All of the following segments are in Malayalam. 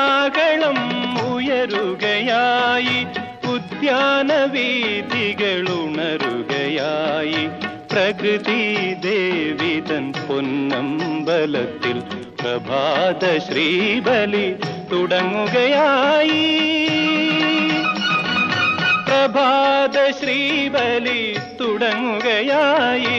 കാകളം ഉയരുകയായി, ഉദ്യാനവീഥികളുണരുകയായി. പ്രകൃതി ദേവിതൻ പൊന്നമ്പലത്തിൽ പ്രഭാത ശ്രീബലി തുടങ്ങുകയായി. പ്രഭാത ശ്രീബലി തുടങ്ങുകയായി.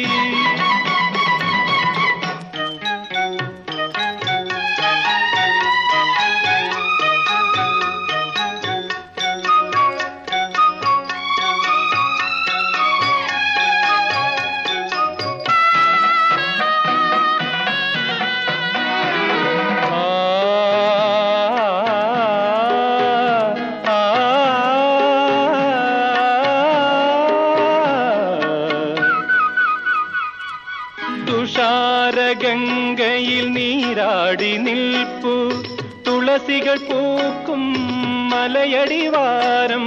തുഷാരഗംഗയിൽ നീരാടി നിൽപ്പു തുളസികൾ പൂക്കും മലയടിവാരം.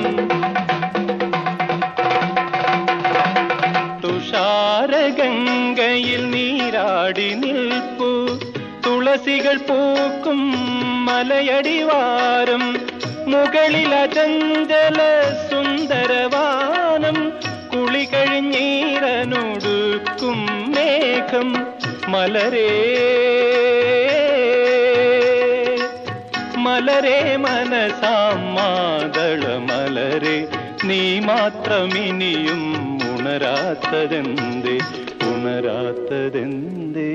തുഷാരഗംഗയിൽ നീരാടി നിൽപ്പു തുളസികൾ പൂക്കും മലയടിവാരം. മുകളിൽ അചഞ്ചല സുന്ദരവാനം, കുളി കഴിഞ്ഞീരനൊടുക്കും മേഘം. മലരേ മലരേ മനസാം മാതള മലരേ, നീ മാത്രമിനിയും ഉണരാത്തതെന്തേ, ഉണരാത്തതെന്തേ?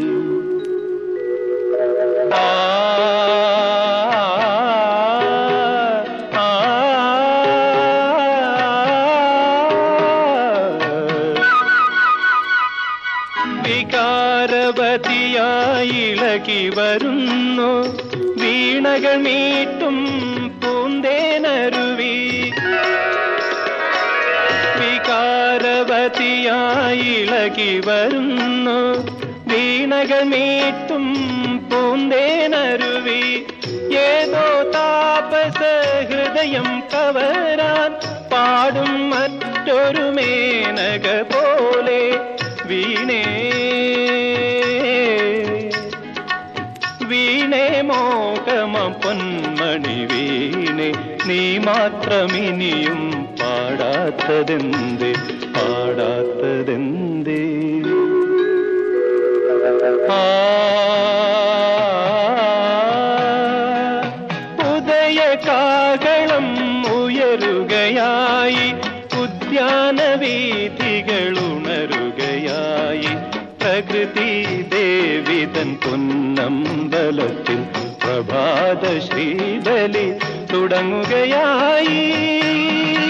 വികാരവതിയായി ഇളകി വരുന്നു വീണകൾ മീട്ടും പൂന്തേനരുവി. വികാരവതിയായി ഇളകി വരുന്നു വീണകൾ മീട്ടും പൂന്തേനരുവി. ഏതോ താപസ ഹൃദയം കവരാൻ പാടും മറ്റൊരു മേനക പോലെ. വീണേ വീണേ മോഹമം പൊന്മണി വീണേ, നീ മാത്രമിനിയും പാടാത്തതെന്തേ, പാടാത്തതെന്തേ? ഉദയകാകളം ഉയരുകയായി, ഉദ്യാനവീഥികളുണരുകയായി. പ്രകൃതി ദേവിതൻ പൊന്നമ്പലത്തിൽ പ്രഭാത ശ്രീബലി തുടങ്ങുകയായി.